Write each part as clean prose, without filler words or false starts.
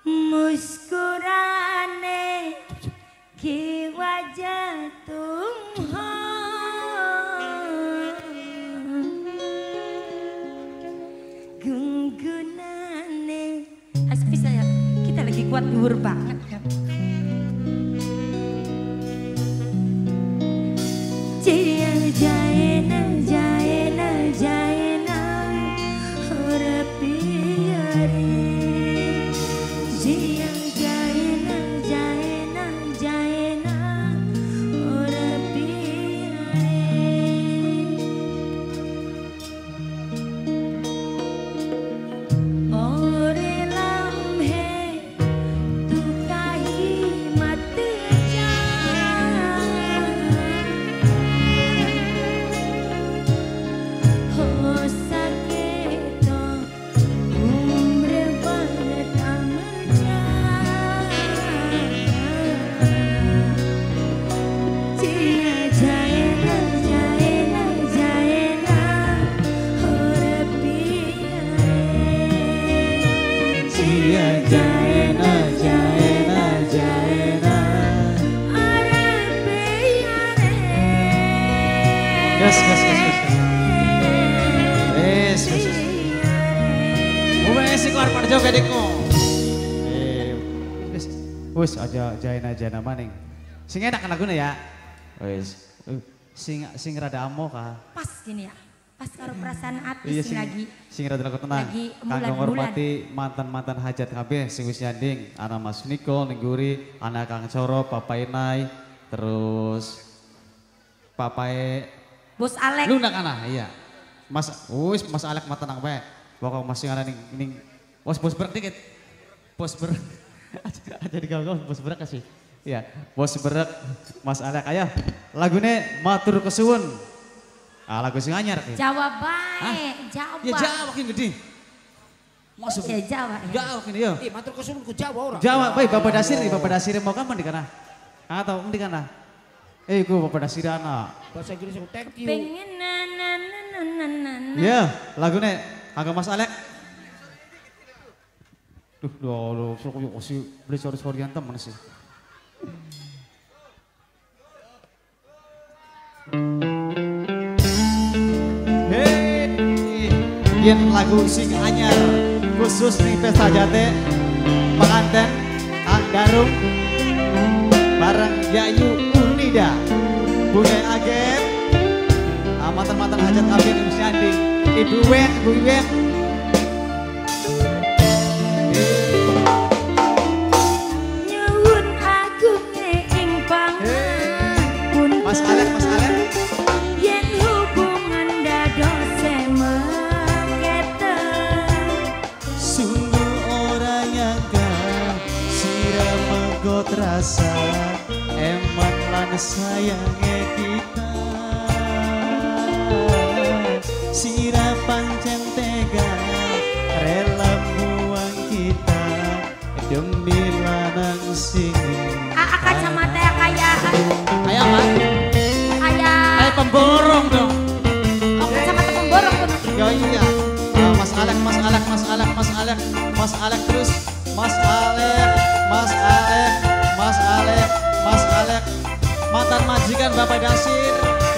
muskurane ki wajah gunggunane bisa ya, kita lagi kuat dhuwur banget kan. Jaena jaena jaena ora piare jiang jaena jaena jaena ora piare ore lamhe tu kahi mat Joget iku. Wis aja jaena-jaena maning. Sing enak lagune ya. Wis. Sing rada amo ka. Pas gini ya. Pas karo perasaan ati iya, sing lagi. Sing rada tenang. Kanggo ngormati mantan-mantan hajat kabeh sing wis nyanding. Ana Mas Niko ning guri, ana Kang Coro, Papai Nai, terus Papai Bos Alek. Lu ndak ana, iya. Mas Mas Alek mah tenang bae. Pokok masih ana ning bos berak dikit. Bos berak. Aja digagal bos berak kasih. Iya, bos berak Mas Alek aya. Lagune matur kesuwun. Ah lagu sing anyar ki. Jawa bae, Jawa. Ya Jawa ki gede. Masuk. Ya Jawa. Jawa kini yo. Matur kesuwun ku Jawa ora. Jawa bae Bapak Dasir mau kapan di kana? Atau di kana? Iku Bapak Dasir ana. Bahasa Inggris ku thank you. Pengen na. Ya, lagune kanggo Mas Alek. Duh, suruh yuk si beli sorry-sorryan temen sih. Hei, yen lagu sing anyar khusus nih pesta jate penganten Kang Darung bareng Yayu Unida, Bune Agep, mantan-mantan hajat kabeh ning Syanding, Ibu Wen, Bu Wen. Mas Alek. Yen hubungan dadose mengkete Sungguh orang yang gak sira menggot rasa eman lan sayangnya kita sira pancen tega rela buang kita demi lanang sing kacamata kayak apa? Kayak pemborong dong. Kacamata pemborong tuh. Ya iya. Mas Alek terus Mas Alek mantan majikan Bapak Dasir.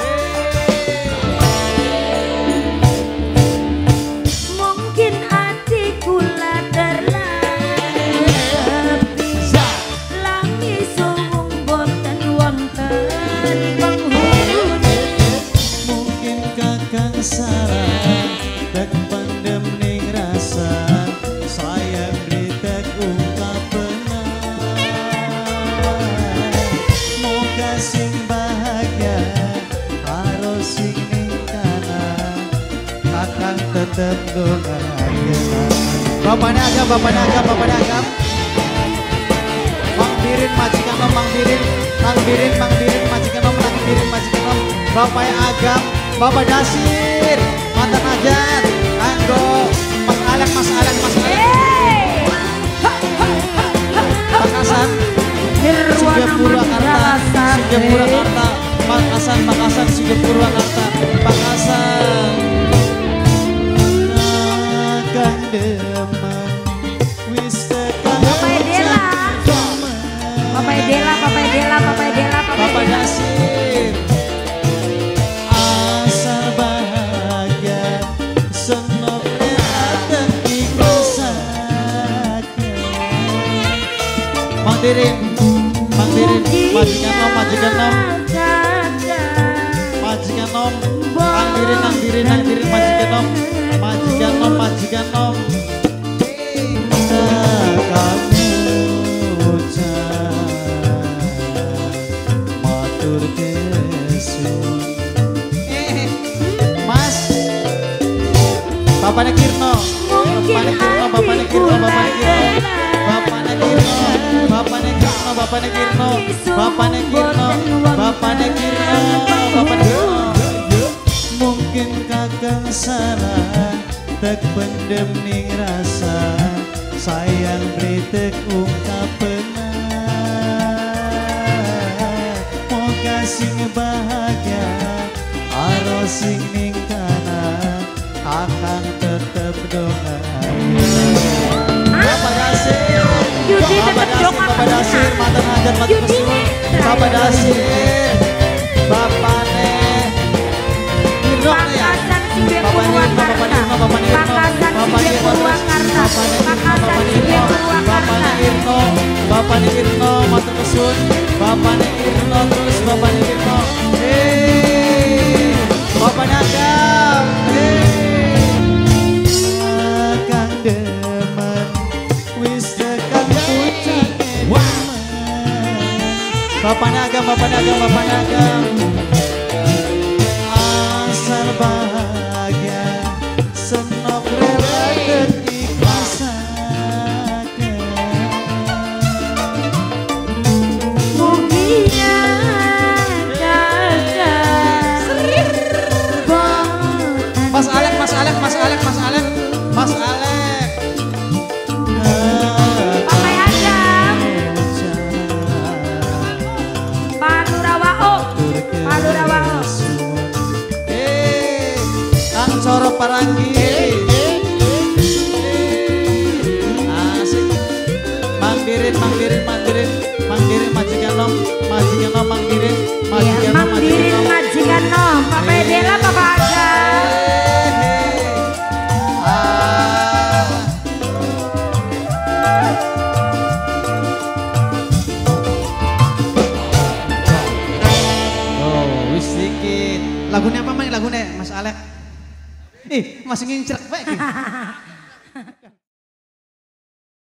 Mungkin hatiku lah terlambat langi suwung boten wonten penghuni. Mungkin kakang salah tak pandem ning rasa saya beri tak ungkap moga sing bahagia harus sing ning kana kakang tetep dongakeun. Bapaknya agam Mang Birin majikan om Mang Birin majikan om Bapaknya agam Bapak Dasir mantan hajat anggo Mas Alek Makasan Purwakarta Makasan Purwakarta Makasan Kakang Demang wis tekan Dirin, Mang Dirin, majikan nom, majikan nom, majikan nom, Mang Dirin, Mang Dirin, Mang Dirin, majikan nom, majikan nom, majikan nom. Kamu matur kesun. Mas, Bapaknya Kirno, Bapaknya Kirno, Bapaknya Kirno, Bapaknya Kirno. Bapaknya Kirno, Bapaknya Kirno, Bapaknya Kirno, Bapaknya Kirno, Bapaknya Kirno, Bapaknya Kirno. Mungkin kakang salah, tek pendem ning rasa, sayang beritek ungkapeuna. Mau kasih bahagia, aros sing ning kana, akan tetep doain. Bapak Dasir, Bapak Dasir, mantan hajat mati kesun. Bapak Dasir, Bapak Ne, Nirno ya. Bapak Nirno, Bapak Nirno, Bapak Nirno, Bapak Nirno, Bapak Nirno, Bapak Nirno, mati kesun. Bapak Nirno terus Bapak Nirno. Bapak Nagam, Kang Demen, wis tekan puncak demen. Bapak Nagam, Bapak Nagam, Bapak Nagam. Asal bahagia, senok rela dan ikhlasakan. Mugia Mas Alek, Mas Alek, Mas Alek, Mas Alek, Mas Alek. Papai Adam, Pak Lurawao, Pak Lurawao. Kang Coro Paranggi. Asik. Mang Dirin, Mang Dirin, Mang Dirin, Mang Dirin, majikan nom, majikan nom, Mang Dirin, majikan nom, Mang Dirin majikan nom, Papai Dela, Papa Adam. Lagunya apa main lagunya Mas Alek? Masih ngincer